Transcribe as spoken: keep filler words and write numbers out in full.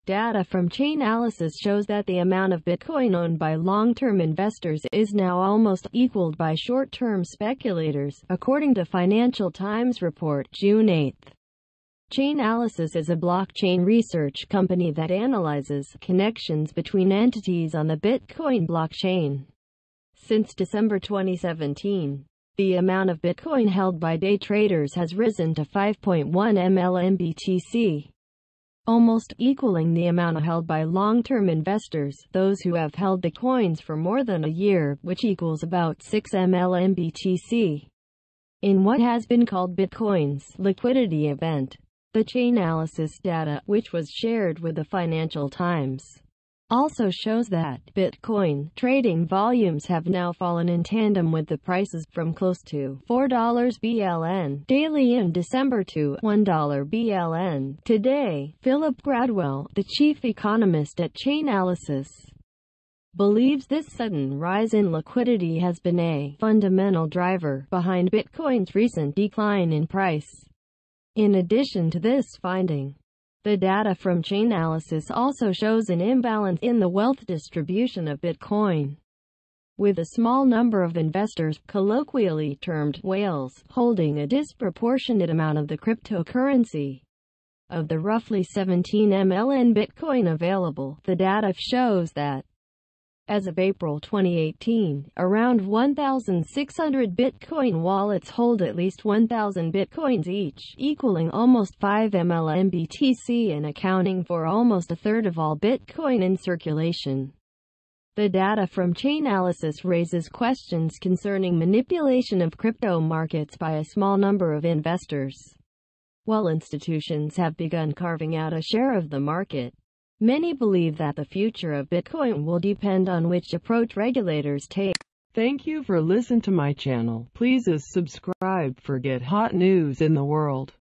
Data from Chainalysis shows that the amount of Bitcoin owned by long-term investors is now almost equaled by short-term speculators, according to Financial Times report, June eighth. Chainalysis is a blockchain research company that analyzes connections between entities on the Bitcoin blockchain. Since December twenty seventeen, the amount of Bitcoin held by day traders has risen to five point one million B T C, almost equaling the amount held by long-term investors, those who have held the coins for more than a year, which equals about six million B T C. In what has been called Bitcoin's liquidity event, the Chainalysis data, which was shared with the Financial Times, also shows that Bitcoin trading volumes have now fallen in tandem with the prices, from close to four dollars B L N daily in December to one dollar B L N today. Philip Gradwell, the chief economist at Chainalysis, believes this sudden rise in liquidity has been a fundamental driver behind Bitcoin's recent decline in price. In addition to this finding, the data from Chainalysis also shows an imbalance in the wealth distribution of Bitcoin, with a small number of investors, colloquially termed whales, holding a disproportionate amount of the cryptocurrency. Of the roughly seventeen million Bitcoin available, the data shows that, as of April twenty eighteen, around one thousand six hundred Bitcoin wallets hold at least one thousand Bitcoins each, equaling almost five million B T C and accounting for almost a third of all Bitcoin in circulation. The data from Chainalysis raises questions concerning manipulation of crypto markets by a small number of investors. While institutions have begun carving out a share of the market, many believe that the future of Bitcoin will depend on which approach regulators take. Thank you for listening to my channel. Please subscribe for get hot news in the world.